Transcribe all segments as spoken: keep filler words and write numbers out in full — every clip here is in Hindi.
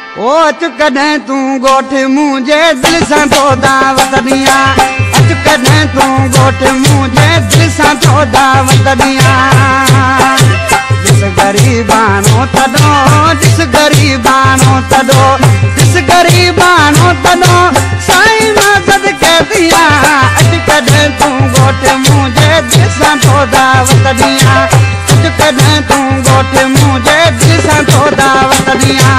ओ अच कॾहिं तूं ॻोठ मुंहिंजे दिलि सां तो दावत ॾियां अच कॾहिं तूं ॻोठ मुंहिंजे दिलि सां तो दावत ॾियां ॾिस ग़रीबानो तॾो ॾिस ग़रीबानो तॾो ॾिस ग़रीबानो तॾो साईं मां सदके दियां अच कॾहिं तूं ॻोठ मुंहिंजे दिलि सां तो दावत ॾियां अच कॾहिं तूं ॻोठ मुंहिंजे दिलि सां तो दावत ॾियां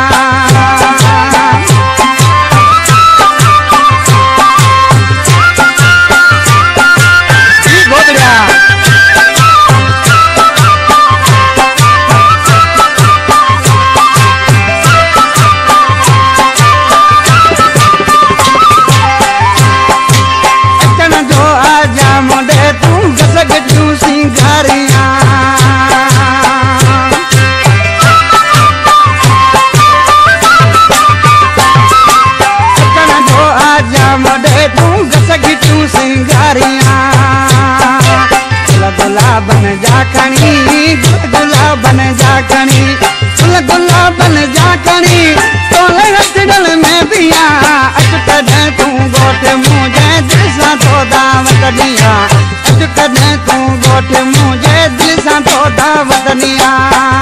बन जा खणी गुला बन जा खणी गुल गुला बन जा खणी तोले हथड़ल में बिया अच कॾहिं तूं ॻोठ मुंहिंजे दिलि सां तो दावत ॾियां अच कॾहिं तूं ॻोठ मुंहिंजे दिलि सां तो दावत ॾियां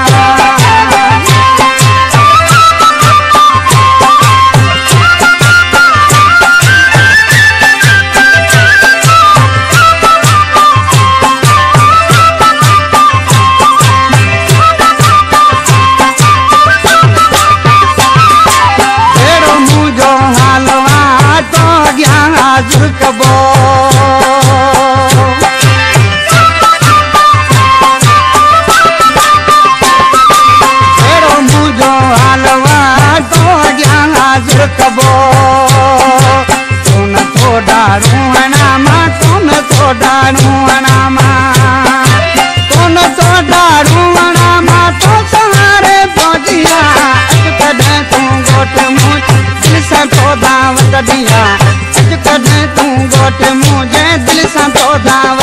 कबो मुंहिंजो हालवा तो अॻियां हाज़िर कबो कोन थो ॾाढ़ू हणा मां कोन थो ॾाढ़ू हणा मां कोन थो ॾाढ़ू हणा मां तो सहारे पहुचिया अच कॾहिं तूं ॻोठ मुंहिंजे दिलि सां तो दावत ॾियां कॾहिं तूं ॻोठ मुंहिंजे दिलि सां तो दावत